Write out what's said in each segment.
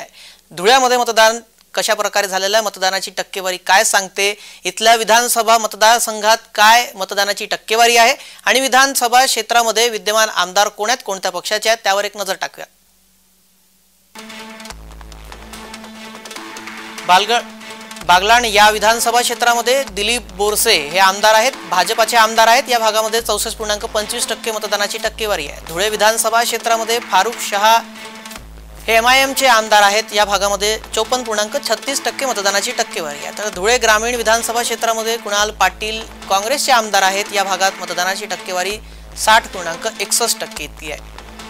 आहे। धुळ्यामध्ये मतदान कशा प्रकारे झालेलं आहे, मतदानाची टक्केवारी काय सांगते, इथल्या विधानसभा मतदारसंघात काय मतदानाची टक्केवारी आहे आणि विधानसभा क्षेत्रामध्ये विद्यमान आमदार कोण आहेत, कोणत्या पक्षाचे आहेत, त्यावर एक नजर टाकूया। बागलाण या विधानसभा क्षेत्रामध्ये दिलीप बोरसे हे आमदार आहेत, भाजपाचे आमदार आहेत। या भागामध्ये 64.25% मतदानाची टक्केवारी आहे। धुळे विधानसभा क्षेत्रामध्ये फारुख शहा हे MIMचे आमदार आहेत। या भागामध्ये 54.36% मतदानाची टक्केवारी आहे। तर धुळे ग्रामीण विधानसभा क्षेत्रामध्ये कुणाल पाटील काँग्रेसचे आमदार आहेत। या भागात मतदानाची टक्केवारी 60.61% इतकी आहे।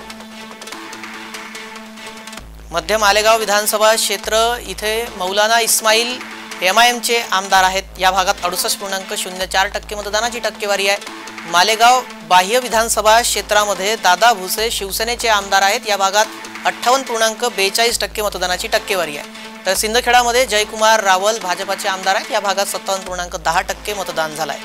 मध्य मालेगाव विधानसभा क्षेत्र इथे मौलाना इस्माईल MIMचे आमदार आहेत। या भागात 68.04% मतदानाची टक्केवारी आहे। मालेगाव बाह्य विधानसभा क्षेत्रामध्ये दादा भुसे शिवसेनेचे आमदार आहेत। या भागात 58.42% मतदानाची टक्केवारी आहे। तर सिंदखेडामध्ये जयकुमार रावल भाजपाचे आमदार आहेत। या भागात 57.10% मतदान झालंय।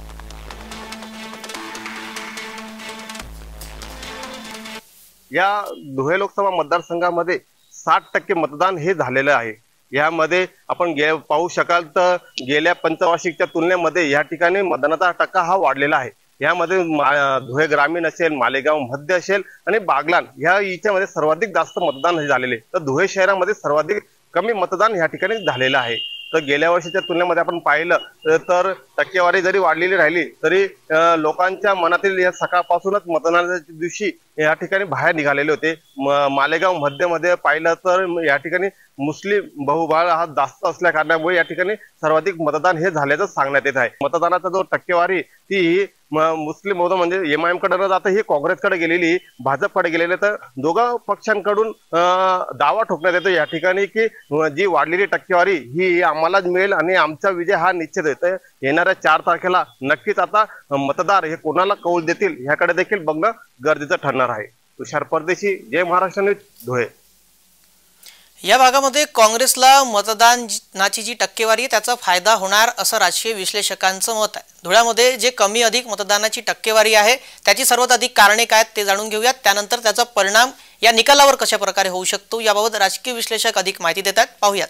या धुळे लोकसभा मतदारसंघामध्ये 60% मतदान हे झालेलं आहे। यामध्ये आपण पाहू शकाल तर गेल्या पंचवार्षिकच्या तुलनेमध्ये या ठिकाणी मतदानाचा टक्का हा वाढलेला आहे। यामध्ये धुळे ग्रामीण असेल, मालेगाव मध्य असेल आणि बागलाण याच्यामध्ये सर्वाधिक जास्त मतदान झालेले, तर धुळे शहरामध्ये सर्वाधिक कमी मतदान या ठिकाणी झालेलं आहे। तर गेल्या वर्षीच्या तुलनेमध्ये आपण पाहिलं तर टक्केवारी जरी वाढलेली राहिली तरी लोकांच्या मनातील या सकाळपासूनच मतदानाच्या दिवशी या ठिकाणी बाहेर निघालेले होते। मालेगाव मध्यमध्ये पाहिलं तर या ठिकाणी मुस्लिम बहुबळ हा जास्त असल्या कारणामुळे या ठिकाणी सर्वाधिक मतदान हे झाल्याचं सांगण्यात येत आहे। मतदानाचा जो टक्केवारी ती मुस्लिम बहुमत म्हणजे MIM कडे न जाता ही काँग्रेसकडे गेलेली, भाजपकडे गेलेली, तर दोघा पक्षांकडून दावा ठोकण्यात येतो या ठिकाणी की जी वाढलेली टक्केवारी ही आम्हालाच मिळेल आणि आमचा विजय हा निश्चित आहे। तर येणाऱ्या 4 तारखेला नक्कीच आता मतदार हे कोणाला कौल देतील ह्याकडे देखील बघणं गरजेचं ठरणार आहे। तुषार परदेशी, जय महाराष्ट्र न्यूज, धुळे। या भागामध्ये काँग्रेसला मतदानाची जी टक्केवारी आहे त्याचा फायदा होणार असं राजकीय विश्लेषकांचं मत आहे। धुळ्यामध्ये जे कमी अधिक मतदानाची टक्केवारी आहे त्याची सर्वात अधिक कारणे काय ते जाणून घेऊयात, त्यानंतर त्याचा परिणाम या निकालावर कशा प्रकारे होऊ शकतो याबाबत राजकीय विश्लेषक अधिक माहिती देतात, पाहूयात।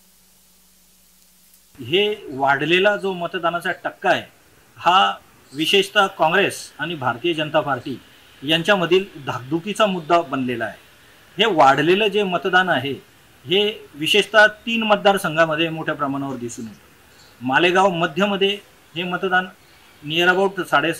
हे वाढलेला जो मतदानाचा टक्का आहे हा विशेषतः काँग्रेस आणि भारतीय जनता पार्टी यांच्यामधील धाकधुकीचा मुद्दा बनलेला आहे। हे वाढलेलं जे मतदान आहे हे विशेषतः 3 मतदारसंघामध्ये मोठ्या प्रमाणावर दिसून येतं। मालेगाव मध्यमध्ये हे मतदान नियर अबाउट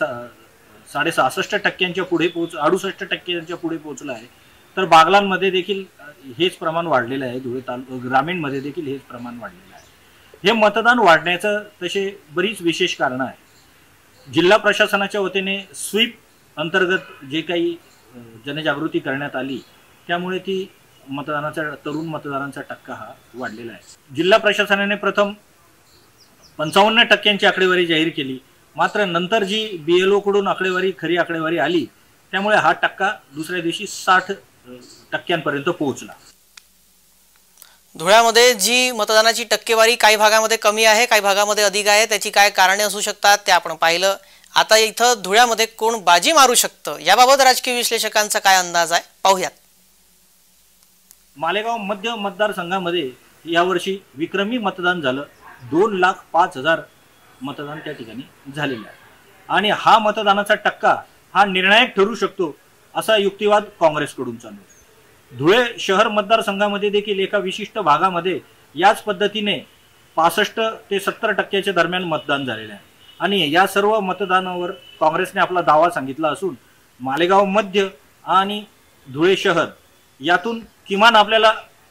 66% पुढे 68% पुढे पोहोचलं आहे। तर बागलाणमध्ये देखील हेच प्रमाण वाढलेलं आहे। धुळे ग्रामीणमध्ये देखील हेच प्रमाण वाढलेलं आहे। हे मतदान वाढण्याचं तसे बरीच विशेष कारणं आहेत। जिल्हा प्रशासनाच्या वतीने स्वीप अंतर्गत जे काही जनजागृती करण्यात आली त्यामुळे ती तरुण मतदारांचा टक्का हा वाढलेला आहे। जिल्हा प्रशासनाने प्रथम 55% आकडेवारी जाहीर केली, मात्र नंतर जी BLO कडून खरी आकडेवारी आली त्यामुळे हा टक्का दुसऱ्या दिवशी 60% पोहोचला। धुळ्यामध्ये जी मतदानाची टक्केवारी काही भागामध्ये कमी आहे, काही भागामध्ये अधिक आहे, त्याची काय कारणे असू शकतात ते आपण पाहिलं। आता इथं धुळ्यामध्ये कोण बाजी मारू शकतं याबाबत राजकीय विश्लेषकांचा काय अंदाज आहे, पाहूयात। मालेगाव मध्य मतदारसंघामध्ये यावर्षी विक्रमी मतदान झालं। 2,05,000 मतदान त्या ठिकाणी झालेलं आहे आणि हा मतदानाचा टक्का हा निर्णायक ठरू शकतो असा युक्तिवाद काँग्रेसकडून चालू आहे। धुळे शहर मतदारसंघामध्ये देखील एका विशिष्ट भागामध्ये याच पद्धतीने 65 ते 70% दरम्यान मतदान झालेलं आहे आणि या सर्व मतदानावर काँग्रेसने आपला दावा सांगितला असून मालेगाव मध्य आणि धुळे शहर यातून किमान आपल्याला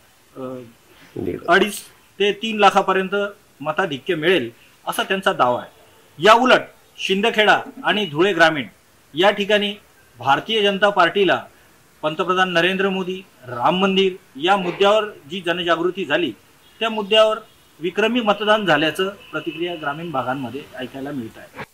2.5 ते 3 लाखापर्यंत मताधिक्य मिळेल असा त्यांचा दावा आहे। या उलट शिंदखेडा आणि धुळे ग्रामीण या ठिकाणी भारतीय जनता पार्टीला पंतप्रधान नरेंद्र मोदी, राम मंदिर या मुद्द्यावर जी जनजागृती झाली त्या मुद्द्यावर विक्रमी मतदान झाल्याचं प्रतिक्रिया ग्रामीण भागांमध्ये ऐकायला मिळत आहे।